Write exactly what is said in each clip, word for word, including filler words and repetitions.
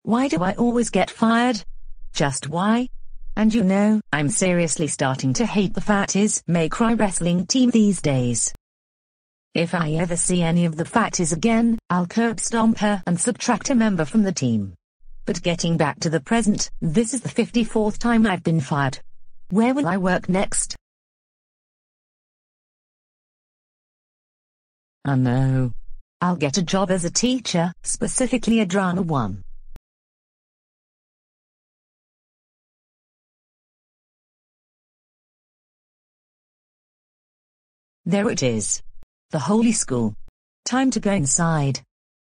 Why do I always get fired? Just why? And you know, I'm seriously starting to hate the Fatties May Cry wrestling team these days. If I ever see any of the Fatties again, I'll curb stomp her and subtract a member from the team. But getting back to the present, this is the fifty-fourth time I've been fired. Where will I work next? Oh no. I'll get a job as a teacher, specifically a drama one. There it is. The holy school. Time to go inside.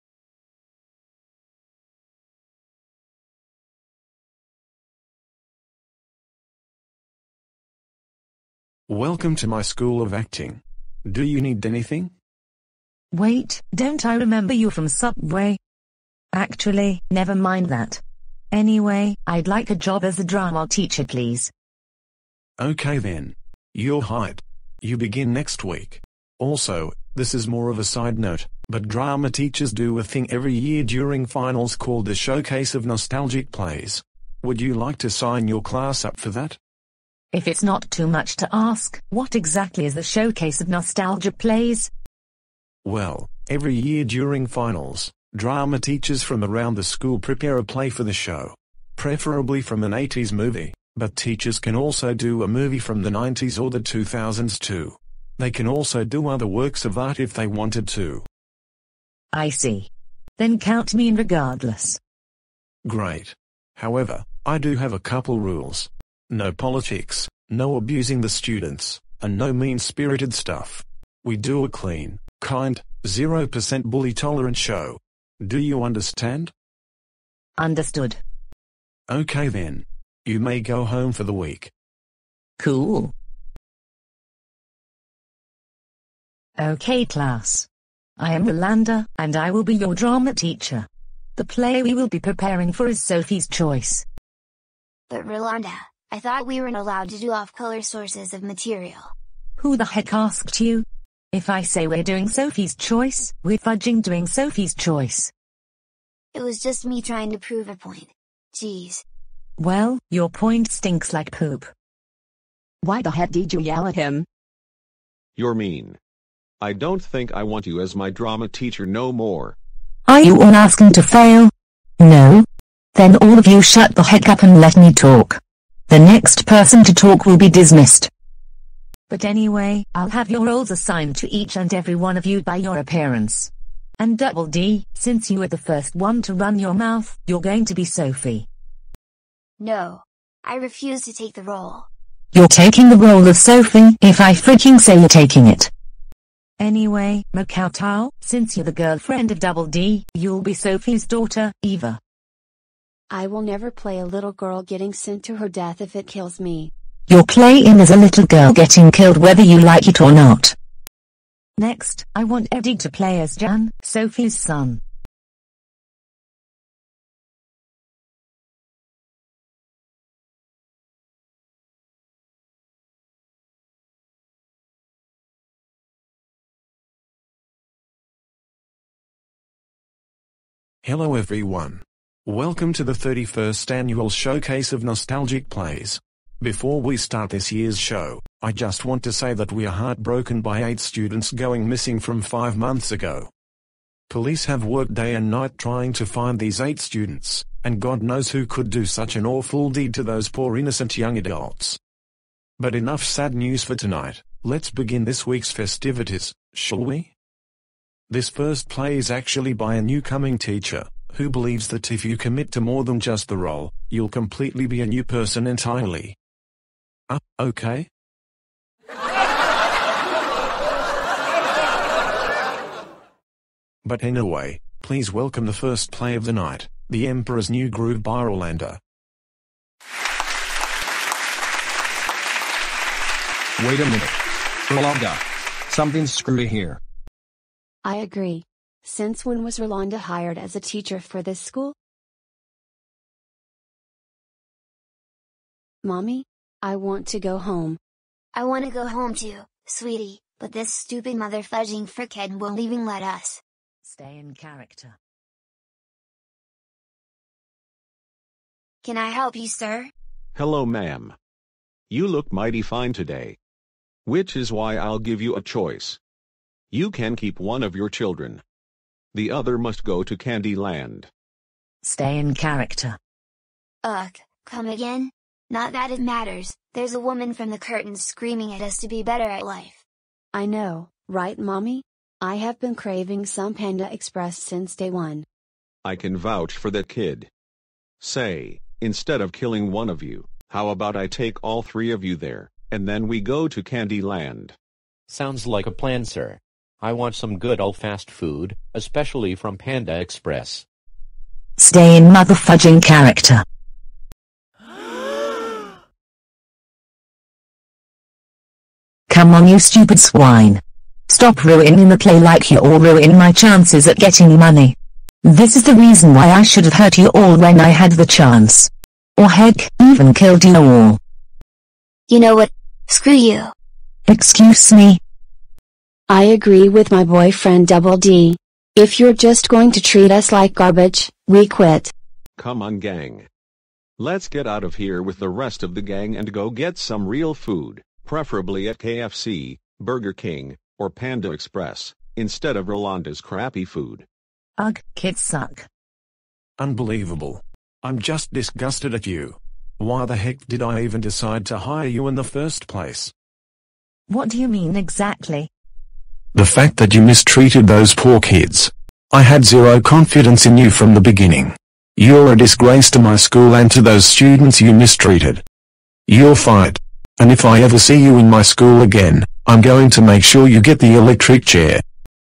Welcome to my school of acting. Do you need anything? Wait, don't I remember you from Subway? Actually, never mind that. Anyway, I'd like a job as a drama teacher, please. Okay then. You're hired. You begin next week. Also, this is more of a side note, but drama teachers do a thing every year during finals called the Showcase of Nostalgic Plays. Would you like to sign your class up for that? If it's not too much to ask, what exactly is the Showcase of Nostalgia Plays? Well, every year during finals, drama teachers from around the school prepare a play for the show. Preferably from an eighties movie, but teachers can also do a movie from the nineties or the two thousands too. They can also do other works of art if they wanted to. I see. Then count me in regardless. Great. However, I do have a couple rules. No politics, no abusing the students, and no mean-spirited stuff. We do a clean, kind, zero percent bully-tolerant show. Do you understand? Understood. Okay then. You may go home for the week. Cool. Okay class. I am Rolanda, and I will be your drama teacher. The play we will be preparing for is Sophie's Choice. But Rolanda, I thought we weren't allowed to do off-color sources of material. Who the heck asked you? If I say we're doing Sophie's Choice, we're fudging doing Sophie's Choice. It was just me trying to prove a point. Jeez. Well, your point stinks like poop. Why the heck did you yell at him? You're mean. I don't think I want you as my drama teacher no more. Are you all asking to fail? No? Then all of you shut the heck up and let me talk. The next person to talk will be dismissed. But anyway, I'll have your roles assigned to each and every one of you by your appearance. And Double D, since you were the first one to run your mouth, you're going to be Sophie. No. I refuse to take the role. You're taking the role of Sophie if I freaking say you're taking it. Anyway, Macau Tao, since you're the girlfriend of Double D, you'll be Sophie's daughter, Eva. I will never play a little girl getting sent to her death if it kills me. You're playing as a little girl getting killed whether you like it or not. Next, I want Eddie to play as Jan, Sophie's son. Hello everyone. Welcome to the thirty-first annual Showcase of Nostalgic Plays. Before we start this year's show, I just want to say that we are heartbroken by eight students going missing from five months ago. Police have worked day and night trying to find these eight students, and God knows who could do such an awful deed to those poor innocent young adults. But enough sad news for tonight, let's begin this week's festivities, shall we? This first play is actually by a new-coming teacher, who believes that if you commit to more than just the role, you'll completely be a new person entirely. Ah, uh, okay. But anyway, please welcome the first play of the night, The Emperor's New Groove by Rolanda. Wait a minute. Rolanda. Something's screwy here. I agree. Since when was Rolanda hired as a teacher for this school? Mommy? I want to go home. I want to go home too, sweetie, but this stupid mother fudging frickhead won't even let us. Stay in character. Can I help you, sir? Hello, ma'am. You look mighty fine today. Which is why I'll give you a choice. You can keep one of your children. The other must go to Candyland. Stay in character. Ugh, come again? Not that it matters, there's a woman from the curtains screaming at us to be better at life. I know, right mommy? I have been craving some Panda Express since day one. I can vouch for that kid. Say, instead of killing one of you, how about I take all three of you there, and then we go to Candyland? Sounds like a plan, sir. I want some good old fast food, especially from Panda Express. Stay in motherfudging character. Come on, you stupid swine. Stop ruining the play like you all ruin my chances at getting money. This is the reason why I should have hurt you all when I had the chance. Or heck, even killed you all. You know what? Screw you. Excuse me? I agree with my boyfriend Double D. If you're just going to treat us like garbage, we quit. Come on, gang. Let's get out of here with the rest of the gang and go get some real food, preferably at K F C, Burger King, or Panda Express, instead of Rolanda's crappy food. Ugh, kids suck. Unbelievable. I'm just disgusted at you. Why the heck did I even decide to hire you in the first place? What do you mean exactly? The fact that you mistreated those poor kids. I had zero confidence in you from the beginning. You're a disgrace to my school and to those students you mistreated. You're fired. And if I ever see you in my school again, I'm going to make sure you get the electric chair.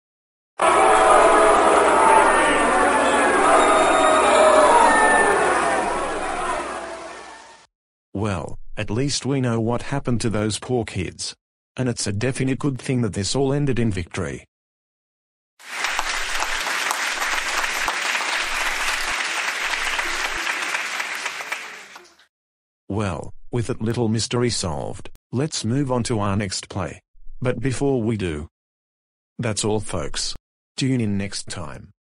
Well, at least we know what happened to those poor kids. And it's a definite good thing that this all ended in victory. Well, with that little mystery solved, let's move on to our next play. But before we do, that's all folks. Tune in next time.